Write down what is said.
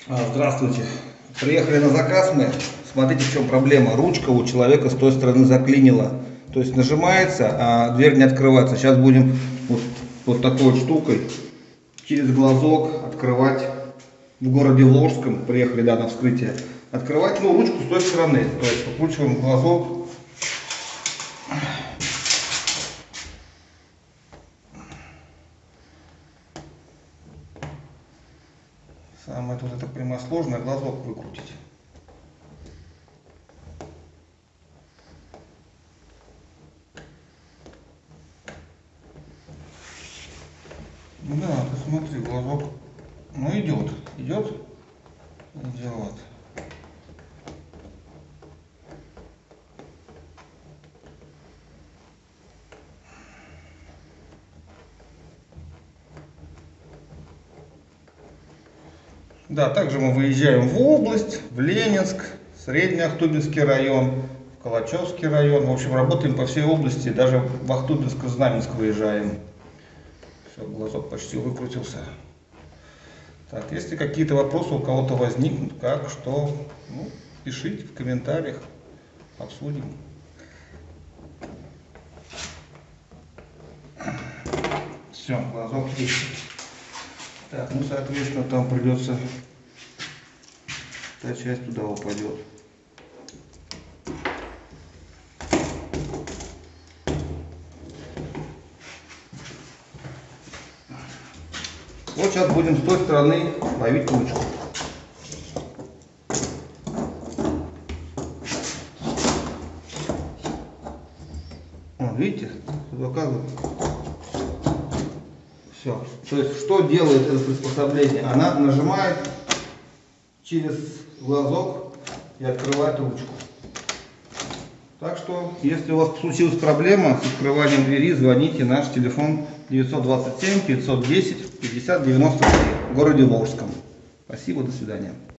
Здравствуйте. Приехали на заказ мы. Смотрите, в чем проблема. Ручка у человека с той стороны заклинила. То есть нажимается, а дверь не открывается. Сейчас будем вот такой вот штукой через глазок открывать в городе Волжском. Приехали, да, на вскрытие. Открывать, ручку с той стороны. То есть выкручиваем глазок. Самое тут, я так понимаю, сложное глазок выкрутить. Да, посмотри, глазок, идет, идет. Да, также мы выезжаем в область, в Ленинск, Средний Ахтубинский район, в Калачевский район. В общем, работаем по всей области, даже в Ахтубинск-Знаменск выезжаем. Все, глазок почти выкрутился. Так, если какие-то вопросы у кого-то возникнут, как, что, пишите в комментариях, обсудим. Все, глазок есть. Так, соответственно, там придется, та часть туда упадет. Вот сейчас будем с той стороны ловить ручку. Видите, оказывается. Все. То есть, что делает это приспособление? Она нажимает через глазок и открывает ручку. Так что, если у вас случилась проблема с открыванием двери, звоните. Наш телефон 927 510 50 93 в городе Волжском. Спасибо, до свидания.